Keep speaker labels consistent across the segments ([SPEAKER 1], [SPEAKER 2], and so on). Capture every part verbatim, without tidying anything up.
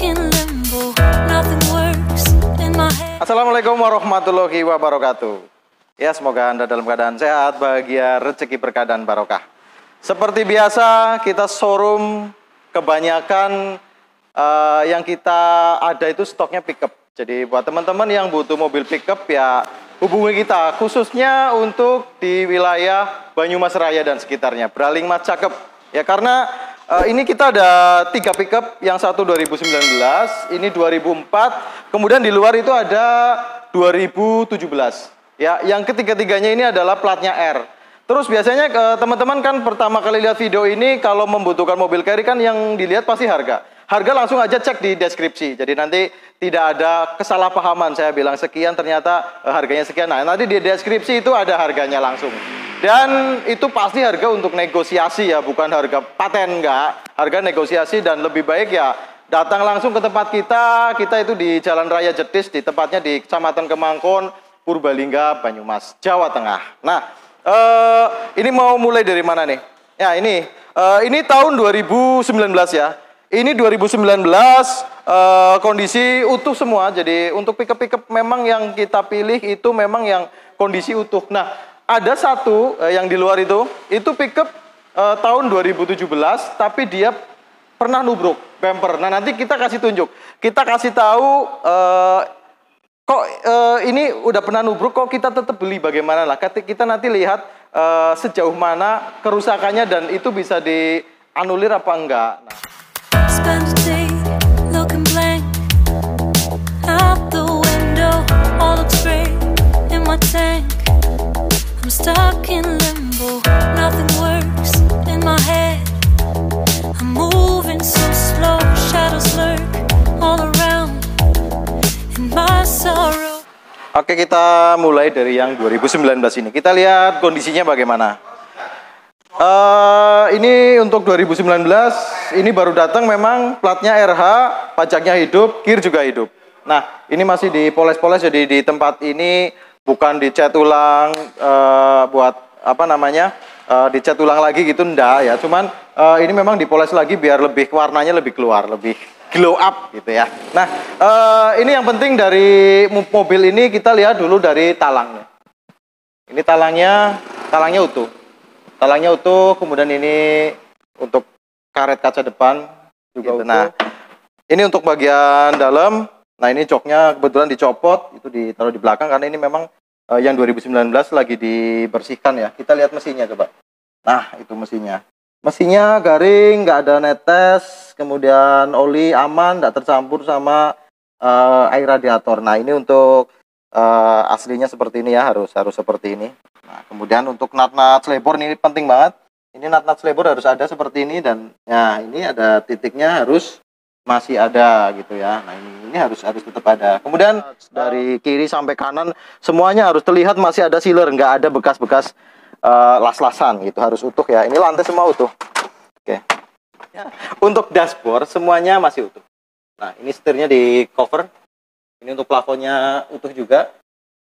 [SPEAKER 1] Assalamualaikum warahmatullahi wabarakatuh. Ya, semoga Anda dalam keadaan sehat, bahagia, rezeki berkah dan barokah. Seperti biasa, kita showroom kebanyakan uh, yang kita ada itu stoknya pickup. Jadi buat teman-teman yang butuh mobil pickup ya hubungi kita, khususnya untuk di wilayah Banyumas Raya dan sekitarnya. Beraling Mas cakep. Ya karena uh, ini kita ada tiga pickup, yang satu dua ribu sembilan belas, ini dua ribu empat, kemudian di luar itu ada dua ribu tujuh belas. Ya, yang ketiga-tiganya ini adalah platnya R. Terus biasanya teman-teman uh, kan pertama kali lihat video ini kalau membutuhkan mobil carry kan yang dilihat pasti harga. Harga langsung aja cek di deskripsi. Jadi nanti tidak ada kesalahpahaman. Saya bilang sekian ternyata uh, harganya sekian. Nah, nanti di deskripsi itu ada harganya langsung. Dan itu pasti harga untuk negosiasi ya, bukan harga paten, enggak. Harga negosiasi dan lebih baik ya datang langsung ke tempat kita. Kita itu di Jalan Raya Jetis, di tempatnya di Kecamatan Kemangkon, Purbalingga, Banyumas, Jawa Tengah. Nah, uh, ini mau mulai dari mana nih? Ya ini, uh, ini tahun dua ribu sembilan belas ya. Ini dua ribu sembilan belas uh, kondisi utuh semua. Jadi untuk pickup-pickup memang yang kita pilih itu memang yang kondisi utuh. Nah, ada satu uh, yang di luar itu, itu pickup uh, tahun dua ribu tujuh belas, tapi dia pernah nubruk bumper. Nah, nanti kita kasih tunjuk. Kita kasih tahu uh, kok uh, ini udah pernah nubruk, kok kita tetap beli bagaimana lah. Kita nanti lihat uh, sejauh mana kerusakannya dan itu bisa dianulir apa enggak. Nah.
[SPEAKER 2] Spend a day looking blank out the window, all looks great in my tank. I'm stuck in limbo, nothing works in my head. I'm moving so slow, shadows lurk all around in my sorrow.
[SPEAKER 1] Oke, kita mulai dari yang dua ribu sembilan belas ini. Kita lihat kondisinya bagaimana. Uh, ini untuk dua ribu sembilan belas, ini baru datang memang platnya R H, pajaknya hidup, kir juga hidup. Nah, ini masih dipoles-poles, jadi di tempat ini bukan dicat ulang, uh, buat apa namanya, uh, dicat ulang lagi gitu, enggak ya. Cuman uh, ini memang dipoles lagi biar lebih warnanya lebih keluar, lebih glow up gitu ya. Nah, uh, ini yang penting dari mobil ini kita lihat dulu dari talangnya. Ini talangnya, talangnya utuh. Talangnya utuh, kemudian ini untuk karet kaca depan juga gitu. Utuh. Nah, ini untuk bagian dalam. Nah, ini joknya kebetulan dicopot, itu ditaruh di belakang karena ini memang uh, yang dua ribu sembilan belas lagi dibersihkan ya. Kita lihat mesinnya coba. Nah, itu mesinnya. Mesinnya garing, nggak ada netes, kemudian oli aman, nggak tercampur sama uh, air radiator. Nah, ini untuk uh, aslinya seperti ini ya, harus harus seperti ini. Nah, kemudian untuk nut-nut selebor ini penting banget. Ini nut-nut selebor harus ada seperti ini dan ya ini ada titiknya harus masih ada gitu ya. Nah, ini ini harus harus tetap ada. Kemudian dari kiri sampai kanan semuanya harus terlihat masih ada sealer, nggak ada bekas-bekas uh, las-lasan gitu, harus utuh ya. Ini lantai semua utuh. Oke. Ya, untuk dashboard semuanya masih utuh. Nah, ini setirnya di cover. Ini untuk plafonnya utuh juga.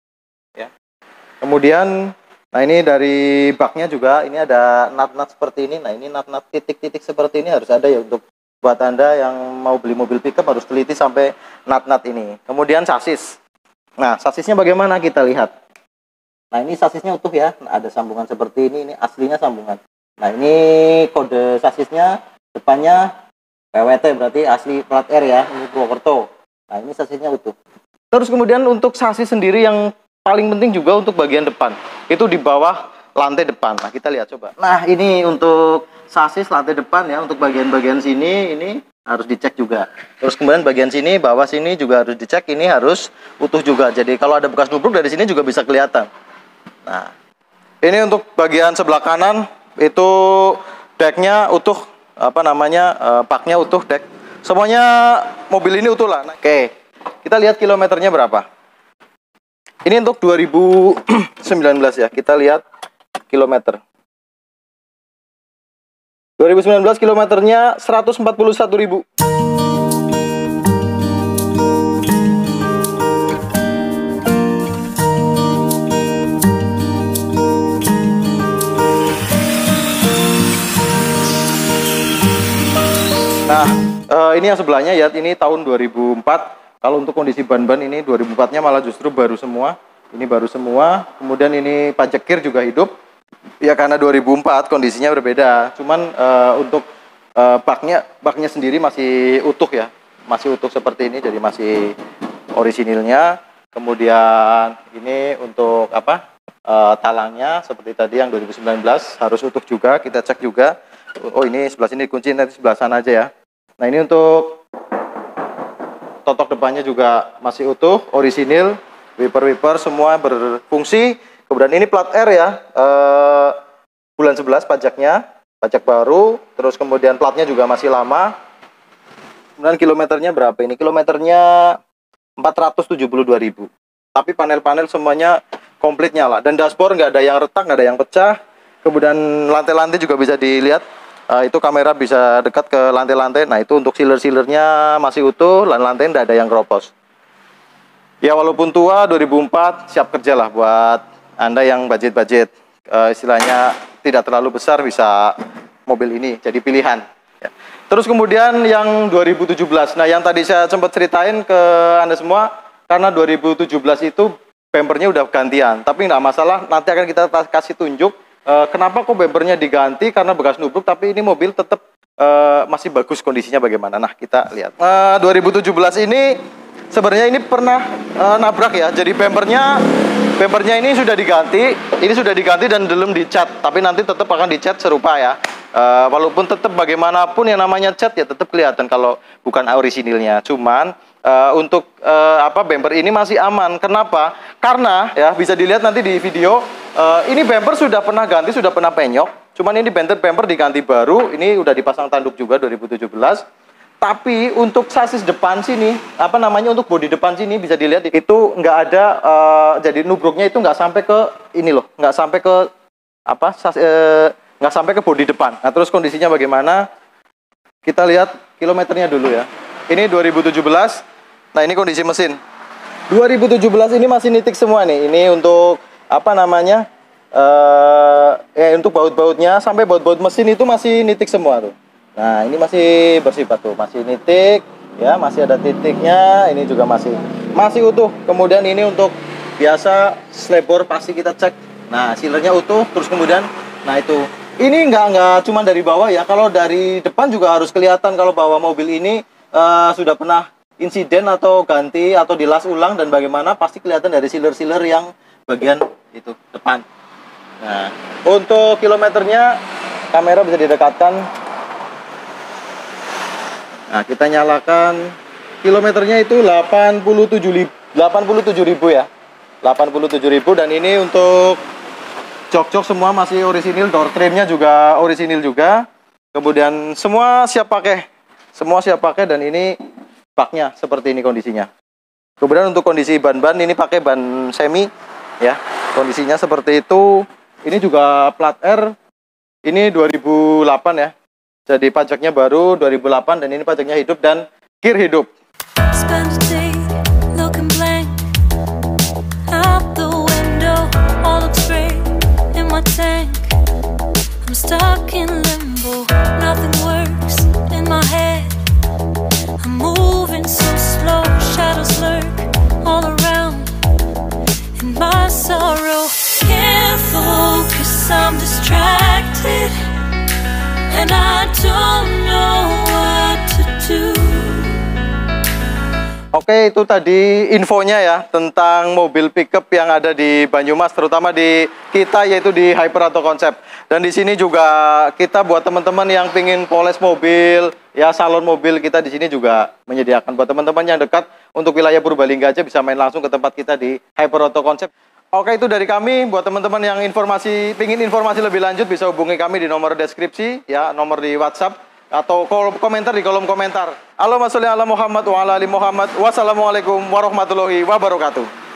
[SPEAKER 1] Ya. Kemudian nah ini dari baknya juga, ini ada nut-nut seperti ini. Nah ini nut-nut titik-titik seperti ini harus ada ya untuk buat Anda yang mau beli mobil pickup harus teliti sampai nut-nut ini. Kemudian sasis. Nah sasisnya bagaimana kita lihat. Nah ini sasisnya utuh ya, nah, ada sambungan seperti ini, ini aslinya sambungan. Nah ini kode sasisnya depannya P W T berarti asli plat R ya, ini Purwokerto. Nah ini sasisnya utuh. Terus kemudian untuk sasis sendiri yang paling penting juga untuk bagian depan, itu di bawah lantai depan. Nah kita lihat coba. Nah ini untuk sasis lantai depan ya, untuk bagian-bagian sini ini harus dicek juga. Terus kemudian bagian sini, bawah sini juga harus dicek, ini harus utuh juga. Jadi kalau ada bekas nubruk dari sini juga bisa kelihatan. Nah ini untuk bagian sebelah kanan itu decknya utuh, apa namanya, uh, paknya utuh, deck. Semuanya mobil ini utuh lah. Nah, oke, kita lihat kilometernya berapa. Ini untuk dua ribu sembilan belas ya, kita lihat kilometer. dua ribu sembilan belas kilometernya seratus empat puluh satu ribu. Nah, uh, ini yang sebelahnya ya, ini tahun dua ribu empat. Kalau untuk kondisi ban-ban ini dua ribu empatnya malah justru baru semua. Ini baru semua. Kemudian ini pajak kir juga hidup. Ya karena dua ribu empat kondisinya berbeda. Cuman uh, untuk uh, baknya, baknya sendiri masih utuh ya. Masih utuh seperti ini, jadi masih orisinilnya. Kemudian ini untuk apa? Uh, talangnya seperti tadi yang dua ribu sembilan belas harus utuh juga. Kita cek juga. Oh ini sebelah sini kunci, nanti sebelah sana aja ya. Nah ini untuk totok depannya juga masih utuh, orisinil, wiper-wiper semua berfungsi. Kemudian ini plat R ya, eh, bulan sebelas pajaknya, pajak baru. Terus kemudian platnya juga masih lama. Kemudian kilometernya berapa ini? Kilometernya empat ratus tujuh puluh dua ribu. Tapi panel-panel semuanya komplit nyala. Dan dashboard nggak ada yang retak, nggak ada yang pecah. Kemudian lantai-lantai juga bisa dilihat. Uh, itu kamera bisa dekat ke lantai-lantai. Nah itu untuk sealer-sealernya masih utuh, lantai tidak ada yang keropos. Ya walaupun tua, dua ribu empat siap kerja lah buat Anda yang budget-budget uh, istilahnya tidak terlalu besar, bisa mobil ini jadi pilihan ya. Terus kemudian yang dua ribu tujuh belas, nah yang tadi saya sempat ceritain ke Anda semua, karena dua ribu tujuh belas itu bumpernya udah gantian, tapi nggak masalah, nanti akan kita kasih tunjuk Uh, kenapa kok bumpernya diganti, karena bekas nubruk, tapi ini mobil tetap uh, masih bagus kondisinya bagaimana. Nah kita lihat uh, dua ribu tujuh belas ini sebenarnya ini pernah uh, nabrak ya, jadi bumpernya bumpernya ini sudah diganti, ini sudah diganti dan belum dicat, tapi nanti tetap akan dicat serupa ya. Uh, walaupun tetap bagaimanapun yang namanya cat ya tetap kelihatan kalau bukan orisinilnya. Cuman uh, untuk uh, apa bumper ini masih aman. Kenapa? Karena ya bisa dilihat nanti di video. Uh, ini bumper sudah pernah ganti, sudah pernah penyok. Cuman ini bumper bumper diganti baru. Ini udah dipasang tanduk juga dua ribu tujuh belas. Tapi untuk sasis depan sini, apa namanya untuk bodi depan sini bisa dilihat itu nggak ada. Uh, jadi nubruknya itu nggak sampai ke ini loh, nggak sampai ke apa? Sas, uh, nggak sampai ke bodi depan. Nah terus kondisinya bagaimana? Kita lihat kilometernya dulu ya. Ini dua ribu tujuh belas. Nah ini kondisi mesin. dua ribu tujuh belas ini masih nitik semua nih. Ini untuk apa namanya? Uh, ya untuk baut-bautnya sampai baut-baut mesin itu masih nitik semua tuh. Nah ini masih bersifat tuh, masih nitik ya, masih ada titiknya. Ini juga masih masih utuh. Kemudian ini untuk biasa slebor pasti kita cek. Nah sealernya utuh. Terus kemudian, nah itu ini nggak nggak cuma dari bawah ya. Kalau dari depan juga harus kelihatan kalau bahwa mobil ini uh, sudah pernah insiden atau ganti atau dilas ulang dan bagaimana, pasti kelihatan dari sealer-sealer yang bagian itu depan. Nah, untuk kilometernya kamera bisa didekatkan. Nah, kita nyalakan. Kilometernya itu delapan puluh tujuh ribu ya. delapan puluh tujuh ribu dan ini untuk jok-jok semua masih orisinil, door trimnya juga orisinil juga. Kemudian semua siap pakai. Semua siap pakai dan ini baknya seperti ini kondisinya. Kemudian untuk kondisi ban-ban ini pakai ban semi ya. Kondisinya seperti itu. Ini juga plat R. Ini dua ribu delapan ya. Jadi pajaknya baru dua ribu delapan dan ini pajaknya hidup dan kir hidup.
[SPEAKER 2] Spend a day looking blank out the window, all looks great in my tank. I'm stuck in limbo, nothing works in my head. I'm moving so slow, shadows lurk all around in my sorrow. Can't focus, I'm distracted, and I don't know what to do.
[SPEAKER 1] Oke, itu tadi infonya ya tentang mobil pickup yang ada di Banyumas, terutama di kita yaitu di Hyper Auto Concept. Dan di sini juga kita buat teman-teman yang pingin poles mobil, ya salon mobil kita di sini juga menyediakan buat teman-teman yang dekat untuk wilayah Purbalingga aja bisa main langsung ke tempat kita di Hyper Auto Concept. Oke, itu dari kami. Buat teman-teman yang informasi pingin informasi lebih lanjut bisa hubungi kami di nomor deskripsi ya, nomor di WhatsApp atau komentar di kolom komentar. Allahumma sholli ala Muhammad wa ala ali Muhammad. Wassalamualaikum warahmatullahi wabarakatuh.